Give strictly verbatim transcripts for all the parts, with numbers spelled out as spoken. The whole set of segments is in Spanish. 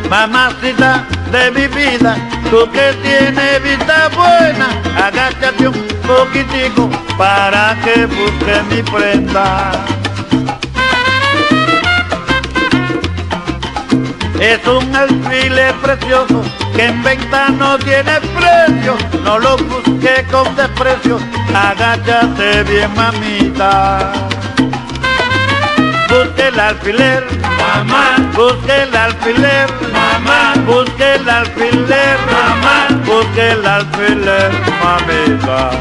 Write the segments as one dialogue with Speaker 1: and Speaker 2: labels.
Speaker 1: Mamacita de mi vida, tú que tienes vista buena, agáchate un poquitico para que busque mi prenda. Es un alfiler precioso que en venta no tiene precio, no lo busque con desprecio, agáchate bien, mamita. Busque el alfiler, mamá, busque el alfiler, mamá, busque el alfiler, mamá, busque el alfiler, mamita.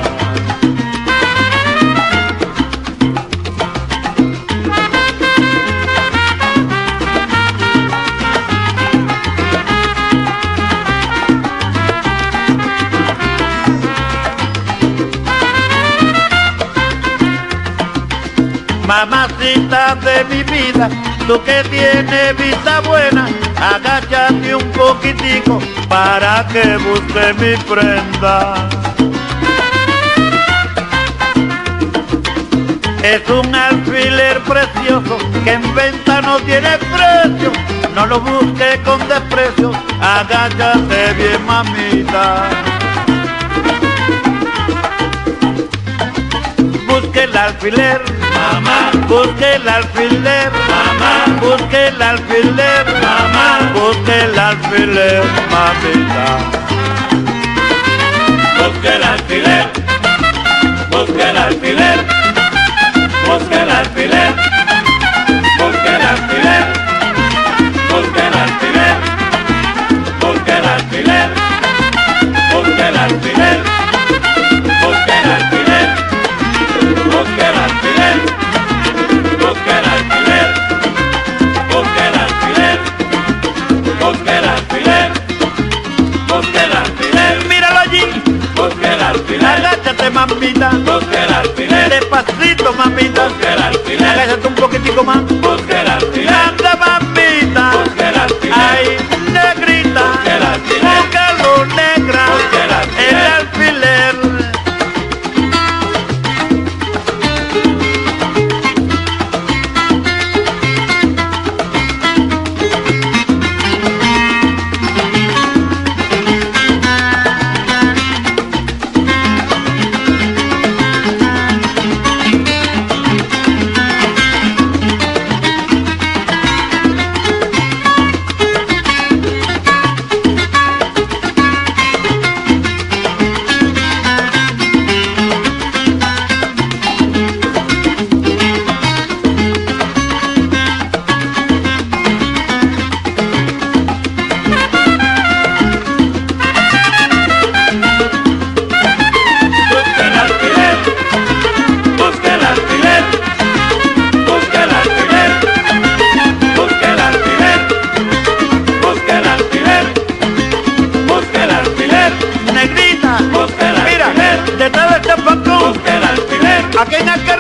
Speaker 1: Mamacita de mi vida, tú que tienes vista buena, agáchate un poquitico para que busque mi prenda. Es un alfiler precioso que en venta no tiene precio, no lo busque con desprecio, agáchate bien, mamita. Busque el alfiler, mamá, busque el alfiler, mamá, busque el alfiler, mamá, busque el alfiler, mamita.
Speaker 2: Busque el alfiler, busque el alfiler, busque el alfiler, busque el alfiler, busque el alfiler, busque el alfiler, busque el alfiler, busque el alfiler. Busque el alfiler, busque el alfiler, busque el alfiler, busque el alfiler, busque el alfiler.
Speaker 1: Míralo allí,
Speaker 2: busque el alfiler,
Speaker 1: agáchate, mamita,
Speaker 2: busque el alfiler,
Speaker 1: despacito, mamita,
Speaker 2: busque el alfiler,
Speaker 1: agáchate un poquitico más,
Speaker 2: busque el alfiler,
Speaker 1: anda, mamita,
Speaker 2: busque el alfiler,
Speaker 1: ay, negrita,
Speaker 2: busque el alfiler,
Speaker 1: búscalo, negra,
Speaker 2: busque el alfiler,
Speaker 1: el alfiler. Negrita, mira, detrás del chapacón,
Speaker 2: busque el alfiler,
Speaker 1: aquí en el